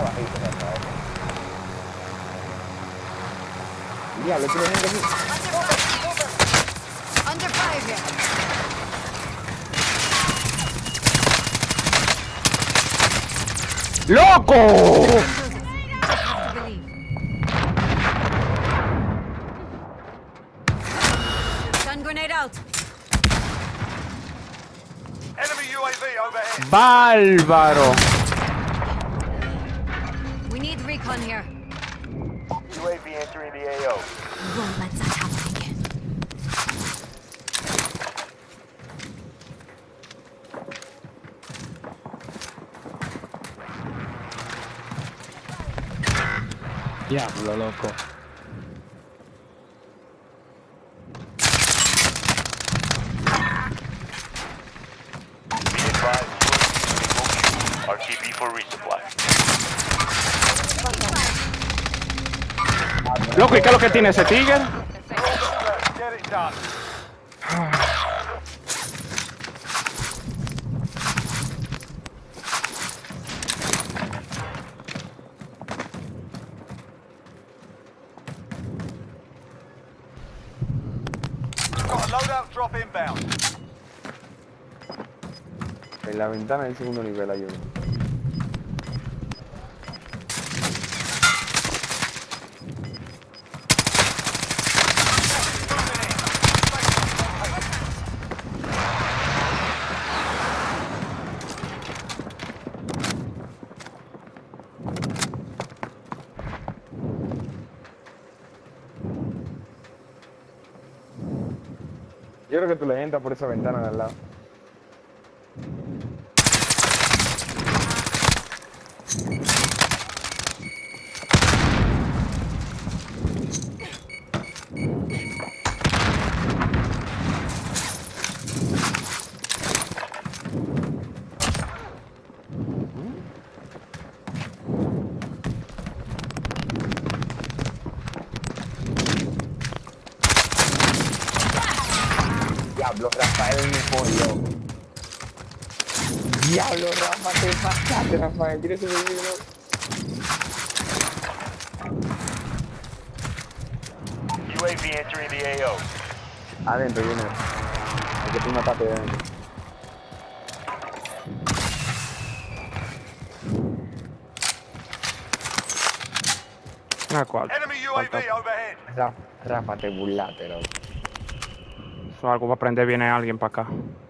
bajito, hasta ahora. Diablo, ¿tú ves aquí? Under fire here. ¡Loco! Have to believe. Stun grenade out. Enemy UAV overhead. ¡Bárbaro! We need recon here. UAV entering the AO. Rollbacks are happening. Diablo, loco. Be advised, RTB for resupply. Loco, ¿y qué es lo que tiene ese tigre? Get it done. Got a loadout drop inbound. En la ventana del segundo nivel hay uno. Yo creo que tú le entras por esa ventana de al lado. Diablo, Rafael me jodió. Diablo, Rafa, te pasaste, Rafael. ¿Quieres sobrevivir? UAV entering the AO. Adentro, Junior. Hay que tú mataste de adentro. ¿A cuál? Enemy UAV overhead. Rafa, te burlaste, loco. Eso es algo para aprender viene alguien para acá.